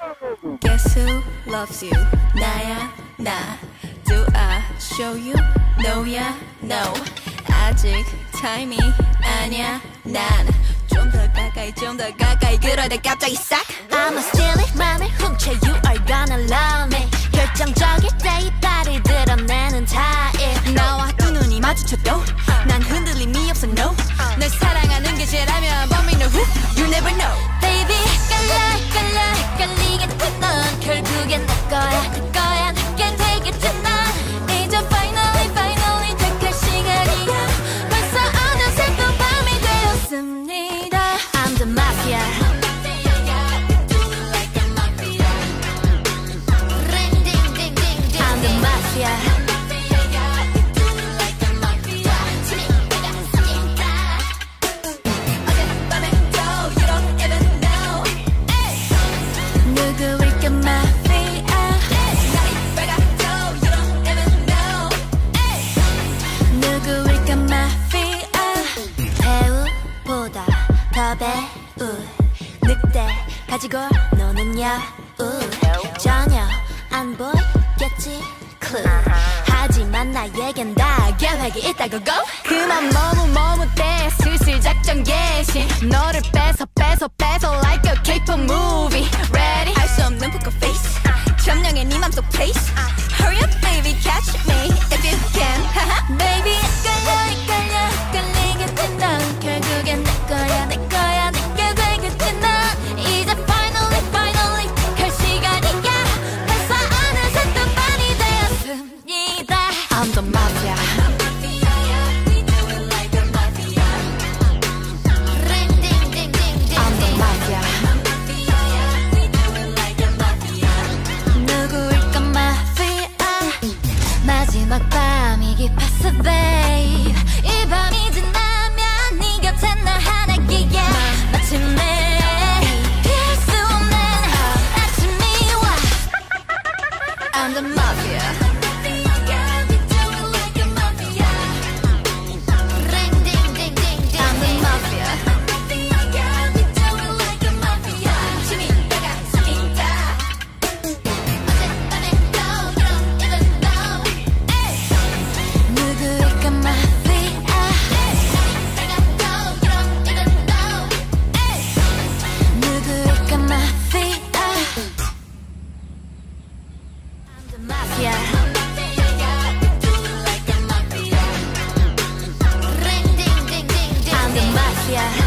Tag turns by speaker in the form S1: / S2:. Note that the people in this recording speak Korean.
S1: Guess who loves you? 나야 나. Do I show you? No야 no. 아직 타임이 아니야 난. 좀 더 가까이 그러다 갑자기 싹.
S2: I'ma steal it 맘을 훔쳐 You are gonna love me 결정적일 때 이 발을 드러내는 타입
S1: 나와 두 눈이 마주쳐도 난 흔들림이 없어 no. 널 사랑하는 게 죄라면 But me know who You never know.
S2: Baby 헷갈리겠지 넌 결국엔 내 거야 내게 되겠지 넌 이제 finally 택할 시간이야 벌써 어느새 또 밤이 되었습니다 I'm the mafia I'm the mafia 누구일까 마피아 누구일까 마피아 배우보다 더 배우 늑대 가지고 노는 여우 전혀 안 보이겠지 clue 하지만 나에겐 다 계획이 있다고 go
S1: 그만 머뭇대 슬슬 작전 개시 너를 뺏어 like a K-pop movie Ready 알 수 없는 poker face 점령해 네 맘속 place Hurry up baby catch me if you can
S2: Baby 헷갈리겠지 넌 결국엔 내 거야 내게 되겠지 넌 이제 finally 갈 시간이야 벌써 어느새 또 밤이 되었습니다
S1: I'm the mafia I'm the mafia
S2: 누구일까 마피아 마지막 밤이 깊었어 babe 이 밤이 지나면 네 곁에 나 하나기야 마침내 피할 수 없는 아침이 와
S1: I'm the mafia I'm the mafia
S2: 누구일까 마피아 누구일까 마피아 I'm the mafia I'm the mafia